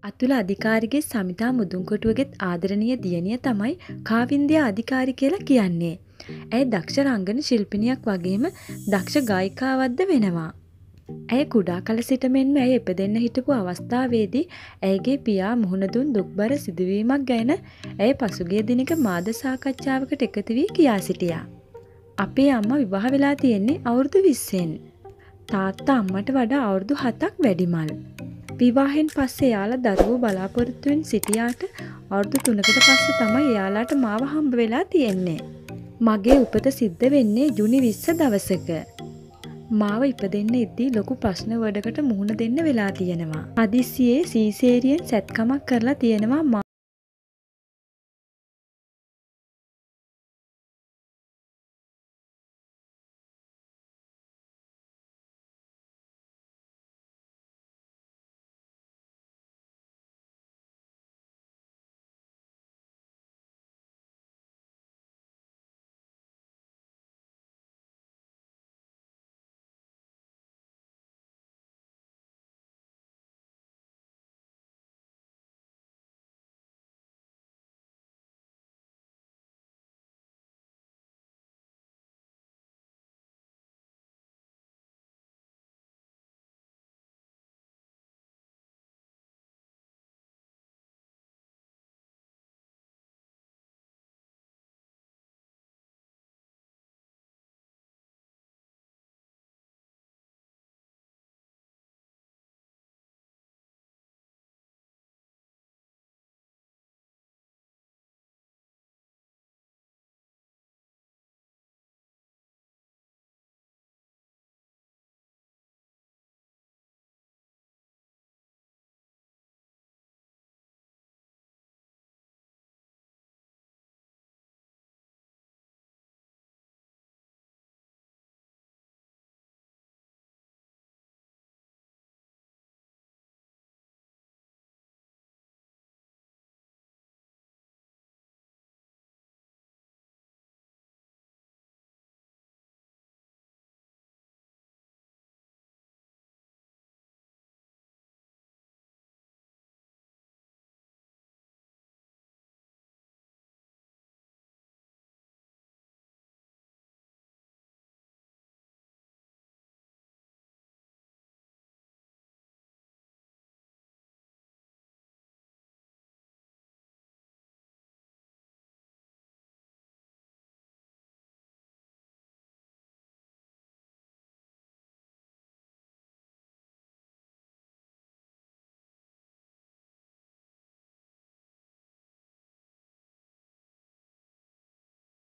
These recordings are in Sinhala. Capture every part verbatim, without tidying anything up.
අතුල අධිකාරිගේ සමිතා මුදුන්කොටුවගෙත් ආදරණීය දියණිය තමයි කාවින්දියා අධිකාරි කියලා කියන්නේ. ඇය දක්ෂ රංගන ශිල්පිනියක් වගේම දක්ෂ ගායිකාවක්ද වෙනවා. ඇය කුඩා කල සිට මෙන්ම ඇය ඉපදෙන්න හිටපු අවස්ථාවේදී ඇයගේ පියා මුහුණ දුන් දුක්බර සිදුවීමක් ගැන ඇය පසුගිය දිනක මාධ්‍ය සාකච්ඡාවකට එකතු වී කියා සිටියා. අපේ අම්මා විවාහ වෙලා තියෙන්නේ අවුරුදු විස්සෙන්. තාත්තා අම්මට වඩා අවුරුදු හතක් වැඩිමල්. විවාහෙන් පස්සේ එයාලා දරුවෝ බලාපොරොත්තුවෙන් සිටියාට අවුරුදු තුනකට පස්සේ තමයි එයාලාට මාව හම්බ වෙලා තියෙන්නේ. මගේ උපත සිද්ධ වෙන්නේ ජුනි විස්ස දවසක. මාව ඉපදෙන්න ඉද්දී ලොකු ප්‍රශ්න වලකට මුහුණ දෙන්න වෙලා තියෙනවා. හදිස්සියේ සීසේරියන් සැත්කමක් කරලා තියෙනවා.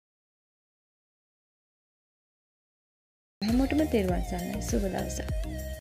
හැමෝටම තෙරුවන් සරණයි. සුබ දවසක්.